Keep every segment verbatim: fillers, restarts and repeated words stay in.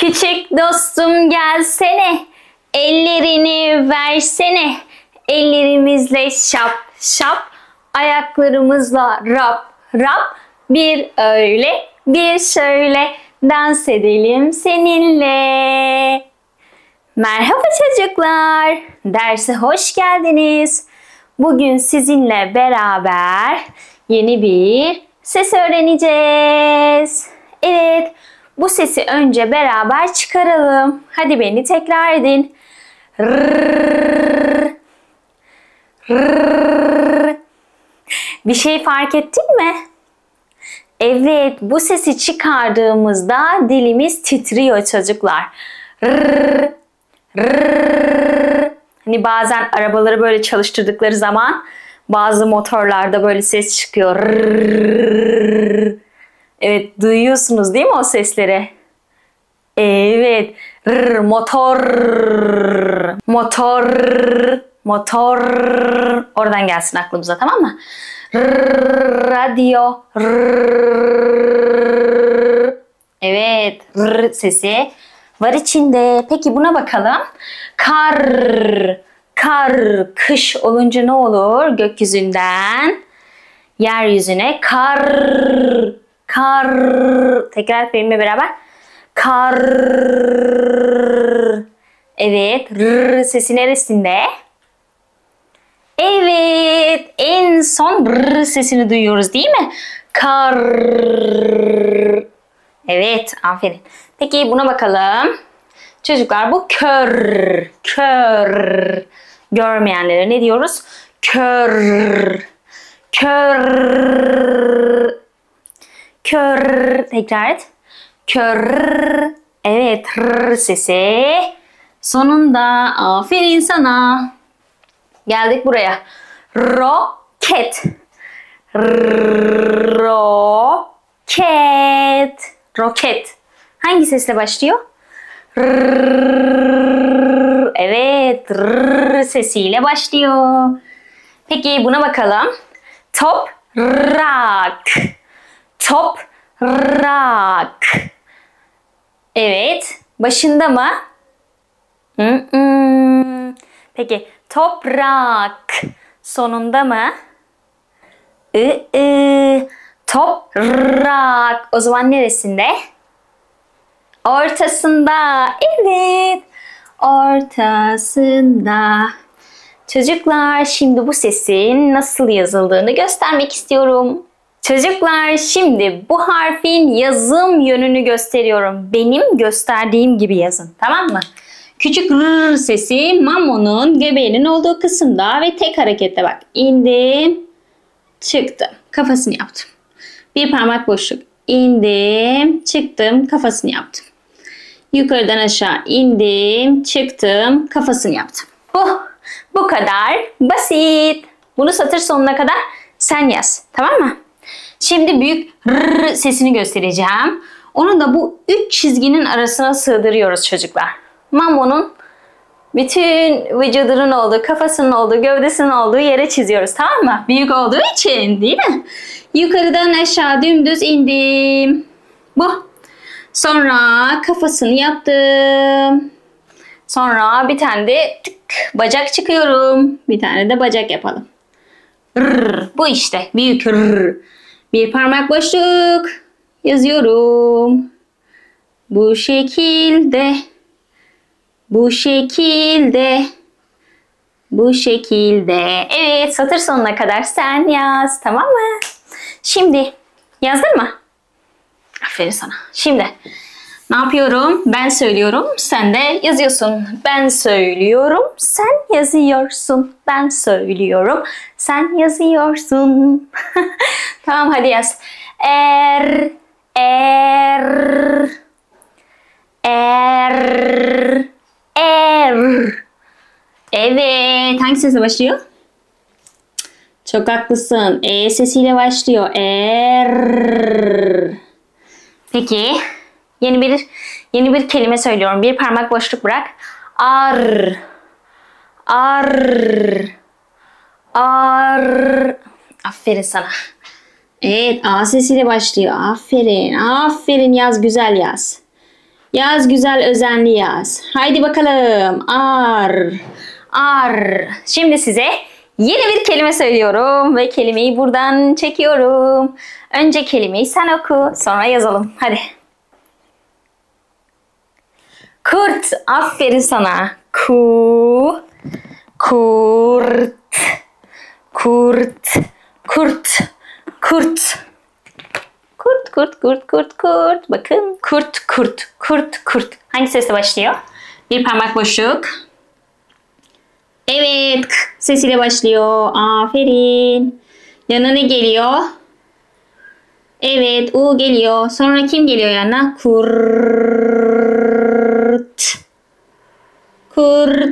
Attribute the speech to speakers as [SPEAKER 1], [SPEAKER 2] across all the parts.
[SPEAKER 1] Küçük dostum gelsene, ellerini versene. Ellerimizle şap şap, ayaklarımızla rap rap. Bir öyle, bir şöyle dans edelim seninle. Merhaba çocuklar, derse hoş geldiniz. Bugün sizinle beraber yeni bir ses öğreneceğiz. Evet, bu sesi önce beraber çıkaralım. Hadi beni tekrar edin. Rrrr, rrrr. Bir şey fark ettin mi? Evet, bu sesi çıkardığımızda dilimiz titriyor çocuklar. Rrrr, rrrr. Hani bazen arabaları böyle çalıştırdıkları zaman bazı motorlarda böyle ses çıkıyor. Rrrr. Evet, duyuyorsunuz değil mi o sesleri? Evet. Rrr, motor. Motor. Motor. Oradan gelsin aklımıza, tamam mı? Rrr, radyo. Rrr. Evet. Rrr sesi var içinde. Peki buna bakalım. Kar. Kar. Kış olunca ne olur? Gökyüzünden yeryüzüne kar. Kar. Tekrar benimle beraber. Kar. Evet. R sesi neresinde? Evet. En son R sesini duyuyoruz değil mi? Kar. Evet. Aferin. Peki buna bakalım. Çocuklar bu kör. Kör. Görmeyenlere ne diyoruz? Kör. Kör. Kör. Tekrar et. Kör. Evet. R sesi. Sonunda. Aferin sana. Geldik buraya. Roket. Roket. Roket. Hangi sesle başlıyor? R. Evet. R sesiyle başlıyor. Peki buna bakalım. Toprak. Toprak. Evet. Başında mı? Mm-mm. Peki toprak sonunda mı? I-ı. Toprak. O zaman neresinde? Ortasında. Evet. Ortasında. Çocuklar, şimdi bu sesin nasıl yazıldığını göstermek istiyorum. Çocuklar, şimdi bu harfin yazım yönünü gösteriyorum. Benim gösterdiğim gibi yazın, tamam mı? Küçük r sesi mamonun göbeğinin olduğu kısımda ve tek harekette bak. İndim, çıktım, kafasını yaptım. Bir parmak boşluk. İndim, çıktım, kafasını yaptım. Yukarıdan aşağı indim, çıktım, kafasını yaptım. Bu, bu kadar basit. Bunu satır sonuna kadar sen yaz, tamam mı? Şimdi büyük r sesini göstereceğim. Onu da bu üç çizginin arasına sığdırıyoruz çocuklar. Mamonun bütün vücudunun olduğu, kafasının olduğu, gövdesinin olduğu yere çiziyoruz, tamam mı? Büyük olduğu için, değil mi? Yukarıdan aşağı dümdüz indim. Bu. Sonra kafasını yaptım. Sonra bir tane de tık, bacak çıkıyorum. Bir tane de bacak yapalım. Rrr, bu işte büyük rrr. Bir parmak boşluk yazıyorum. Bu şekilde. Bu şekilde. Bu şekilde. Evet, satır sonuna kadar sen yaz, tamam mı? Şimdi yazdın mı? Aferin sana. Şimdi ne yapıyorum? Ben söylüyorum, sen de yazıyorsun. Ben söylüyorum, sen yazıyorsun. Ben söylüyorum, sen yazıyorsun. Tamam, hadi yaz. Er, er, er, er. Evet, hangi sesle başlıyor? Çok haklısın. E sesiyle başlıyor. Er. Peki, yeni bir yeni bir kelime söylüyorum. Bir parmak boşluk bırak. Ar. Ar. Ar. Aferin sana. Evet, A sesiyle başlıyor. Aferin. Aferin, yaz, güzel yaz. Yaz güzel, özenli yaz. Haydi bakalım. Ar. Ar. Şimdi size yeni bir kelime söylüyorum ve kelimeyi buradan çekiyorum. Önce kelimeyi sen oku, sonra yazalım. Hadi. Kurt. Aferin sana. Ku. Kurt. Kurt. Kurt. Kurt. Kurt, kurt, kurt, kurt, kurt. Bakın. Kurt, kurt, kurt, kurt. Hangi sesle başlıyor? Bir parmak boşluk. Evet. K sesiyle başlıyor. Aferin. Yanına ne geliyor? Evet. U geliyor. Sonra kim geliyor yanına? Kurt. Kurt.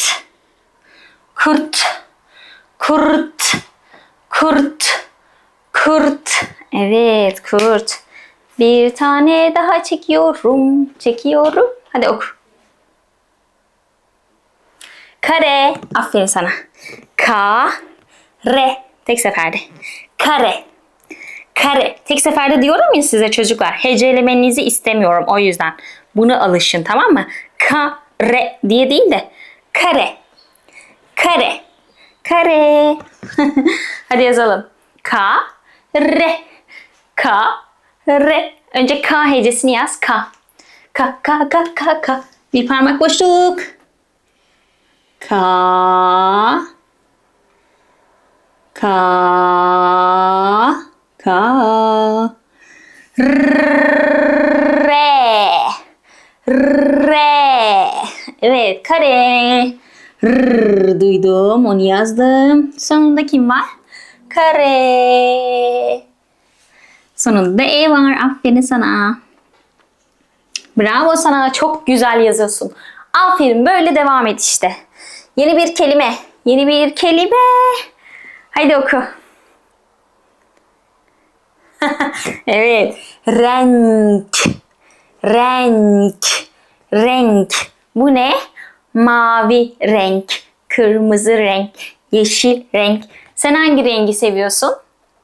[SPEAKER 1] Kurt. Kurt. Kurt. Kurt. Evet, kurt. Bir tane daha çekiyorum. Çekiyorum. Hadi oku. Kare. Aferin sana. Ka. Re. Tek seferde. Kare. Kare. Tek seferde diyorum ya size çocuklar. Hecelemenizi istemiyorum o yüzden. Bunu alışın, tamam mı? Ka. Re diye değil de. Kare. Kare. Kare. Hadi yazalım. Ka. Re. Ka. Re. Önce K hecesini yaz. Ka. Ka. Ka. Ka. Ka. Ka. Bir parmak boşluk. Ka. Ka. Ka. Re. Re. Evet, kare. R, duydum, onu yazdım. Sonunda kim var? Kare. Sonunda E var. Aferin sana. Bravo sana. Çok güzel yazıyorsun. Aferin. Böyle devam et işte. Yeni bir kelime. Yeni bir kelime. Haydi oku. Evet. Renk. Renk. Renk. Bu ne? Mavi renk. Kırmızı renk. Yeşil renk. Sen hangi rengi seviyorsun?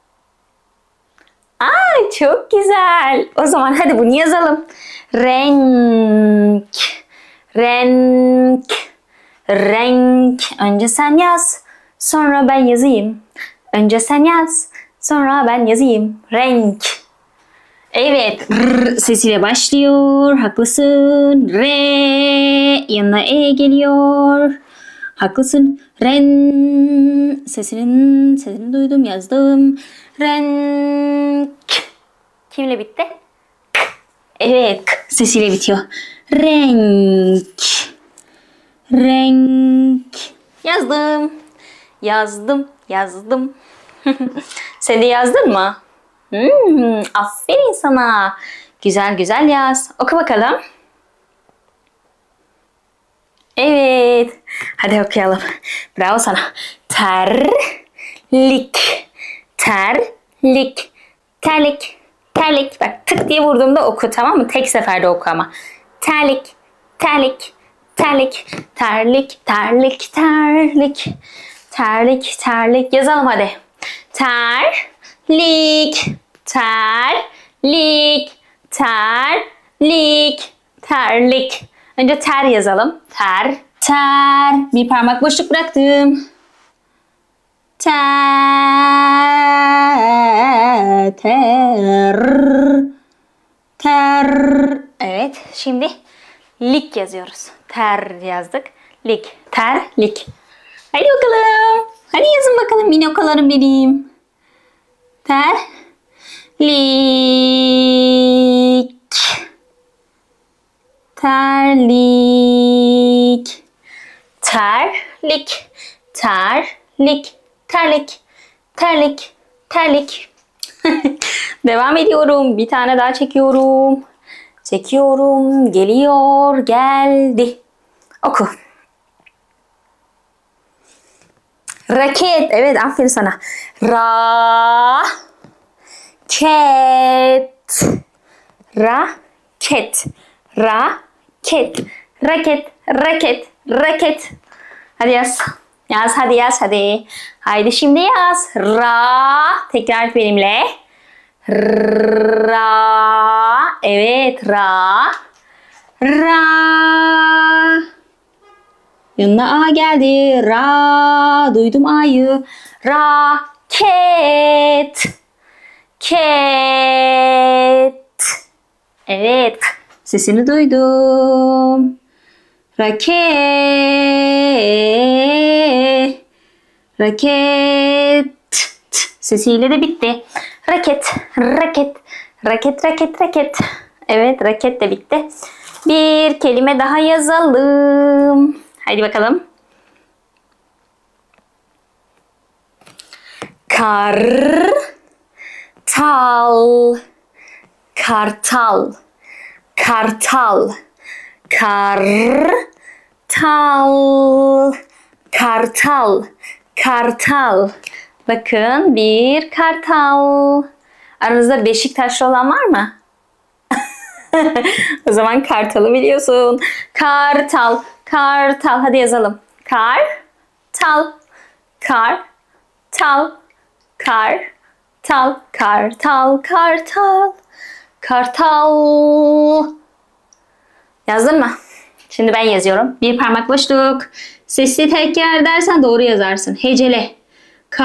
[SPEAKER 1] Aa, çok güzel. O zaman hadi bunu yazalım. Renk. Renk. Renk. Önce sen yaz. Sonra ben yazayım. Önce sen yaz. Sonra ben yazayım. Renk. Evet. R sesiyle başlıyor. Haklısın. Re. Yanına E geliyor. Haklısın. Ren. Sesinin sesini duydum, yazdım. Renk. Kimle bitti? K. Evet. K sesiyle bitiyor. Renk. Renk. Yazdım. Yazdım. Yazdım. Sen de yazdın mı? Hmm, aferin sana. Güzel güzel yaz. Oku bakalım. Evet. Hadi okuyalım. Bravo sana. Terlik. Terlik. Terlik. Terlik. Bak tık diye vurduğumda oku, tamam mı? Tek seferde oku ama. Terlik. Terlik. Terlik. Terlik. Terlik. Terlik. Terlik. Terlik. Yazalım hadi. Terlik. Terlik. Terlik. Terlik. Önce ter yazalım. Ter. Ter. Bir parmak boşluk bıraktım. Ter. Ter. Ter. Evet. Şimdi lik yazıyoruz. Ter yazdık. Lik. Terlik. Hadi bakalım. Hadi yazın bakalım minokalarım benim. Terlik. Terlik. Terlik. Terlik. Terlik. Terlik. Terlik. Devam ediyorum. Bir tane daha çekiyorum. Çekiyorum. Geliyor. Geldi. Oku. Raket. Evet, aferin sana. Ra. Ket. Raket. Raket. Raket. Raket. Raket. Hadi yaz. Yaz hadi yaz hadi. Haydi şimdi yaz. Ra. Tekrar et benimle. Ra. Evet, ra. Ra. Yanına A geldi. Ra. Duydum A'yı. Raket. Ket. Evet. Sesini duydum. Raket. Raket. Sesiyle de bitti. Raket. Raket. Raket. Raket. Raket. Evet, raket de bitti. Bir kelime daha yazalım. Haydi bakalım. Kar. Tal. Kartal. Kartal. Kar. Tal. Kartal. Kartal. Bakın bir kartal. Aranızda Beşiktaşlı olan var mı? O zaman kartalı biliyorsun. Kartal. Kartal. Hadi yazalım. Kar. Tal. Kar. Tal. Kar. Tal. Kartal. Kartal. Kartal. Yazdın mı? Şimdi ben yazıyorum. Bir parmak boşluk. Sesli tekrar dersen doğru yazarsın. Hecele. Ka.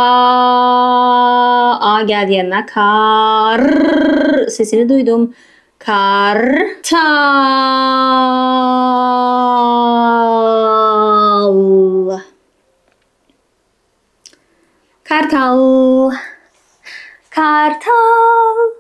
[SPEAKER 1] A geldi yanına. Kar. Sesini duydum. Kartal. Kartal. Kartal.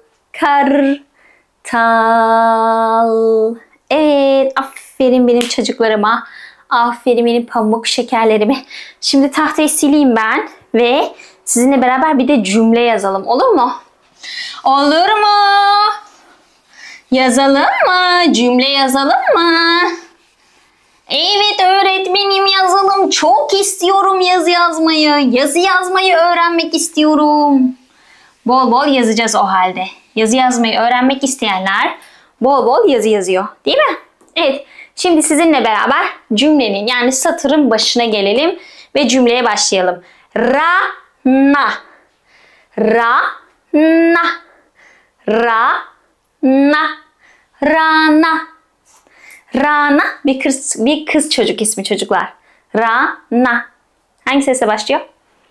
[SPEAKER 1] Kartal. Evet, aferin benim çocuklarıma. Aferin benim pamuk şekerlerime. Şimdi tahtayı sileyim ben ve sizinle beraber bir de cümle yazalım. Olur mu? Olur mu? Yazalım mı? Cümle yazalım mı? Evet öğretmenim, yazalım. Çok istiyorum yazı yazmayı. Yazı yazmayı öğrenmek istiyorum. Bol bol yazacağız o halde. Yazı yazmayı öğrenmek isteyenler bol bol yazı yazıyor. Değil mi? Evet. Şimdi sizinle beraber cümlenin yani satırın başına gelelim ve cümleye başlayalım. Ra na. Ra na. Ra na. Rana. Rana bir kız, bir kız çocuk ismi çocuklar. Rana. Hangi sesle başlıyor?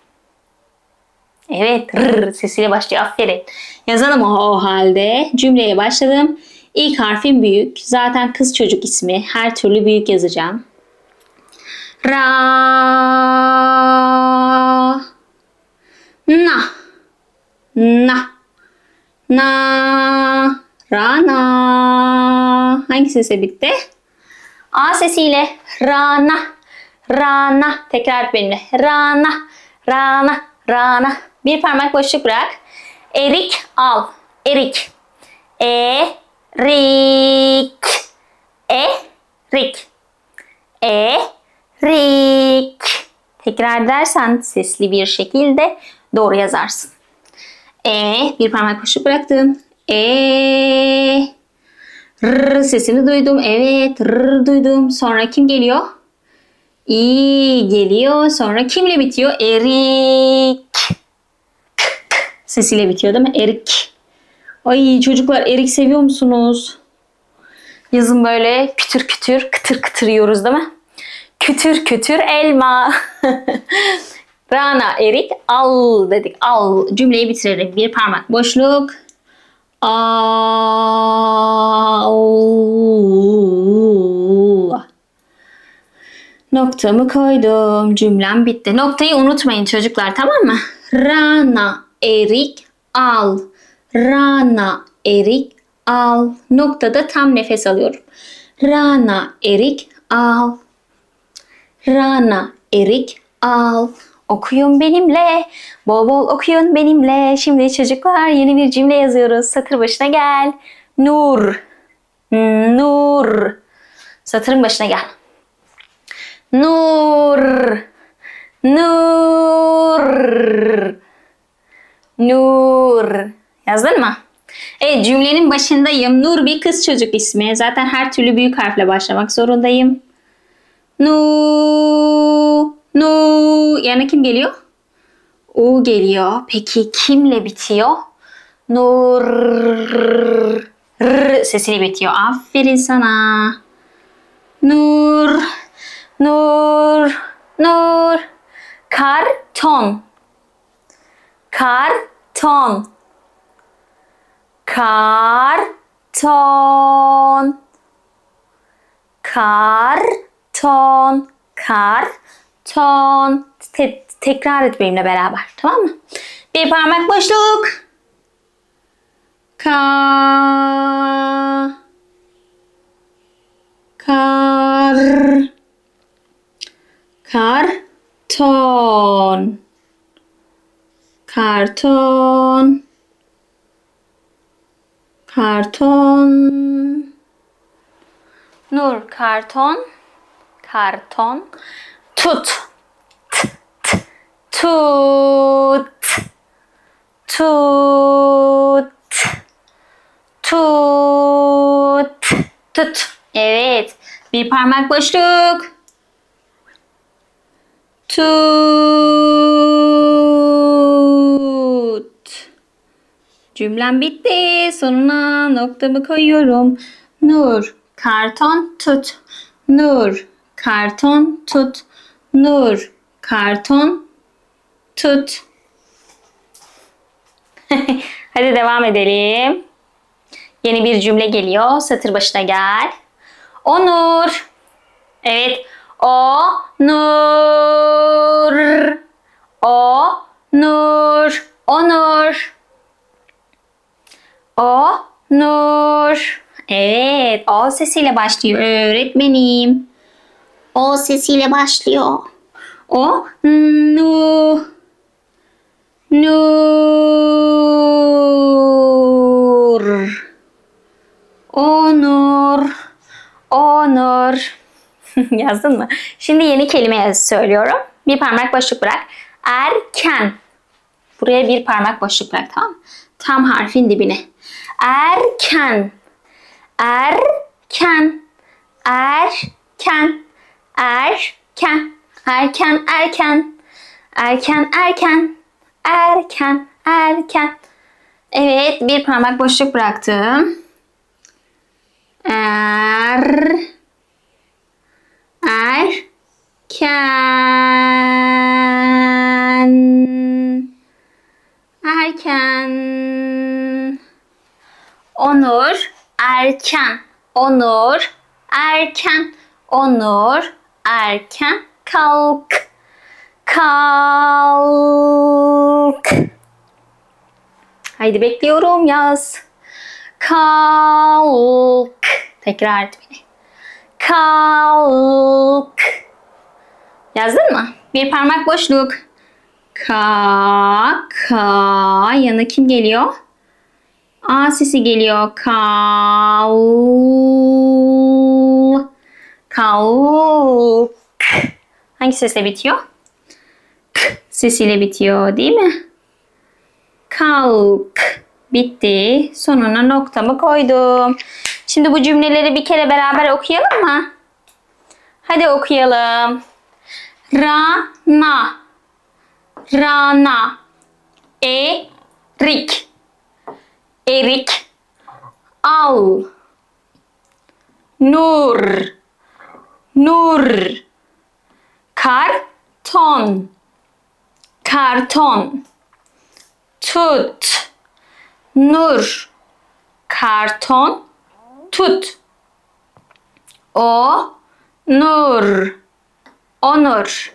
[SPEAKER 1] Evet, rrr sesiyle başlıyor. Aferin. Yazalım o, o halde. Cümleye başladım. İlk harfim büyük. Zaten kız çocuk ismi. Her türlü büyük yazacağım. Ra. Na. Na. Na. Rana. Hangi sese bitti? A sesiyle. Rana. Rana. Tekrar benimle. Rana. Rana. Rana. Bir parmak boşluk bırak. Erik al. Erik. E-rik. E-rik. E-rik. Tekrar edersen sesli bir şekilde doğru yazarsın. E, bir parmak boşluk bıraktım. E, r sesini duydum. Evet, r duydum. Sonra kim geliyor? İ geliyor. Sonra kimle bitiyor? Erik. Sesiyle bitiyor değil mi? Erik. Ay çocuklar, erik seviyor musunuz? Yazın böyle kütür kütür kıtır kıtır yiyoruz değil mi? Kütür kütür elma. Rana erik al dedik. Al. Cümleyi bitirelim. Bir parmak boşluk. Al. Noktamı koydum. Cümlem bitti. Noktayı unutmayın çocuklar, tamam mı? Rana erik al. Rana erik al. Noktada tam nefes alıyorum. Rana erik al. Rana erik al. Okuyun benimle. Bol bol okuyun benimle. Şimdi çocuklar yeni bir cümle yazıyoruz. Satır başına gel. Nur. Nur. Satırın başına gel. Nur. Nur. Nur. Yazdın mı? Evet, cümlenin başındayım. Nur bir kız çocuk ismi. Zaten her türlü büyük harfle başlamak zorundayım. Nu. Nu. Yani kim geliyor? U geliyor. Peki kimle bitiyor? Nur. R sesiyle bitiyor. Aferin sana. Nur, nur, nur. Karton, karton, karton, karton, karton. Te tekrar et benimle beraber, tamam mı? Bir parmak boşluk. Ka, kar, karton, karton, karton. Nur, karton, karton. Tut, t, t, tut, tut, tut, tut. Evet. Bir parmak boşluk. Tut. Cümlem bitti. Sonuna noktamı koyuyorum. Nur, karton, tut. Nur, karton, tut. Nur, karton, tut. Hadi devam edelim. Yeni bir cümle geliyor. Satır başına gel. Onur. Evet. O nur. O nur. Onur. O nur. Evet. O sesiyle başlıyor öğretmenim. O sesiyle başlıyor. O nu. Nur. Onur. Onur. Yazdın mı? Şimdi yeni kelime söylüyorum. Bir parmak boşluk bırak. Erken. Buraya bir parmak boşluk bırak, tamam mı? Tam harfin dibine. Erken. Erken. Erken. Erken. Erken. Erken. Erken. Erken. Erken. Erken. Evet, bir parmak boşluk bıraktım. Er. Erken. Erken. Onur. Erken. Onur. Erken. Onur. Erken. Kalk. Kalk. Haydi bekliyorum, yaz. Kalk. Tekrar et beni. Kalk. Yazdın mı? Bir parmak boşluk. Ka, ka. Yanına kim geliyor? A sesi geliyor. Kal. Kalk. Hangi sesle bitiyor? K sesiyle bitiyor, değil mi? Kalk. Bitti. Sonuna noktamı koydum. Şimdi bu cümleleri bir kere beraber okuyalım mı? Hadi okuyalım. Rana. Rana. Erik. Erik. Al. Nur. Nur. Karton. Karton. Tut. Nur. Karton. Tut. O. Nur. Onur.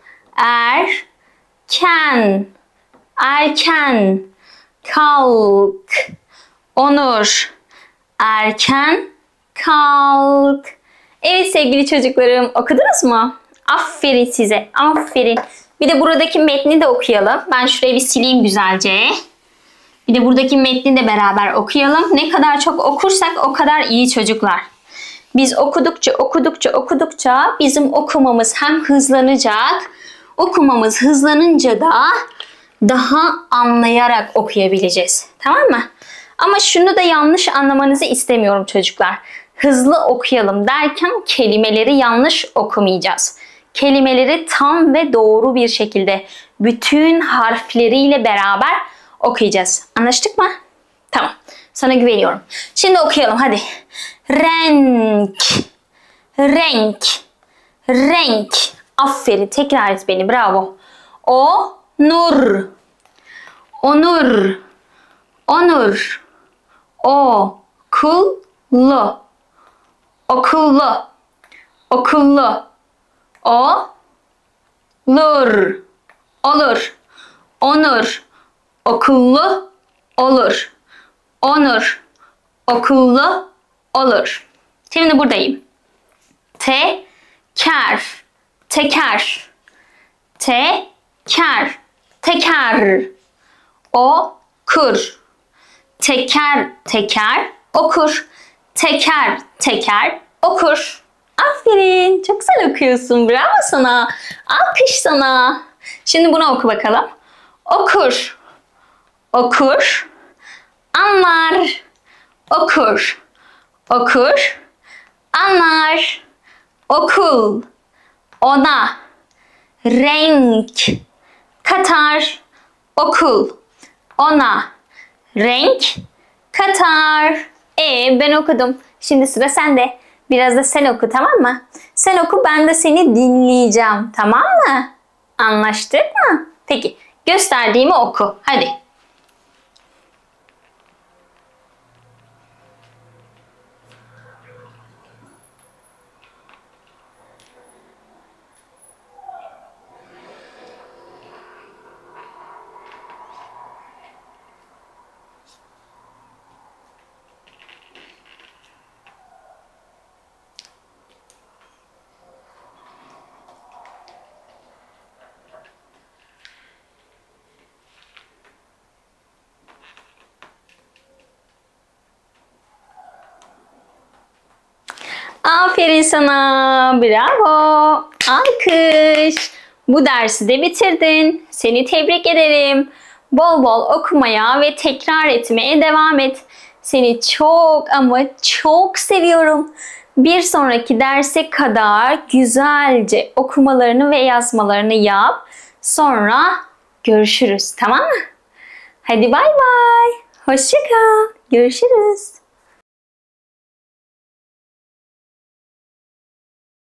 [SPEAKER 1] Erken. Erken. Kalk. Onur. Erken. Kalk. Evet sevgili çocuklarım, okudunuz mu? Aferin size. Aferin. Bir de buradaki metni de okuyalım. Ben şurayı bir sileyim güzelce. Bir de buradaki metni de beraber okuyalım. Ne kadar çok okursak o kadar iyi çocuklar. Biz okudukça okudukça okudukça bizim okumamız hem hızlanacak. Okumamız hızlanınca da daha anlayarak okuyabileceğiz. Tamam mı? Ama şunu da yanlış anlamanızı istemiyorum çocuklar. Hızlı okuyalım derken kelimeleri yanlış okumayacağız. Kelimeleri tam ve doğru bir şekilde bütün harfleriyle beraber okuyacağız. Anlaştık mı? Tamam. Sana güveniyorum. Şimdi okuyalım hadi. Renk. Renk. Renk. Aferin. Tekrar et beni. Bravo. Onur. Onur. Onur. Okullu. Okullu. Okullu. O. Lur. Olur. Onur. Okullu. Olur. Onur. Okullu. Olur. Şimdi buradayım. Teker. Teker. Teker. Teker. Okur. Teker teker okur. Teker teker okur. Aferin. Çok güzel okuyorsun. Bravo sana. Alkış sana. Şimdi bunu oku bakalım. Okur. Okur. Anlar. Okur. Okur. Anlar. Okul. Ona. Renk. Katar. Okul. Ona. Renk. Katar. E ben okudum. Şimdi sıra sende. Biraz da sen oku, tamam mı? Sen oku, ben de seni dinleyeceğim. Tamam mı? Anlaştık mı? Peki. Gösterdiğimi oku. Hadi. Aferin sana. Bravo. Alkış. Bu dersi de bitirdin. Seni tebrik ederim. Bol bol okumaya ve tekrar etmeye devam et. Seni çok ama çok seviyorum. Bir sonraki derse kadar güzelce okumalarını ve yazmalarını yap. Sonra görüşürüz. Tamam mı? Hadi bay bay. Hoşça kal. Görüşürüz.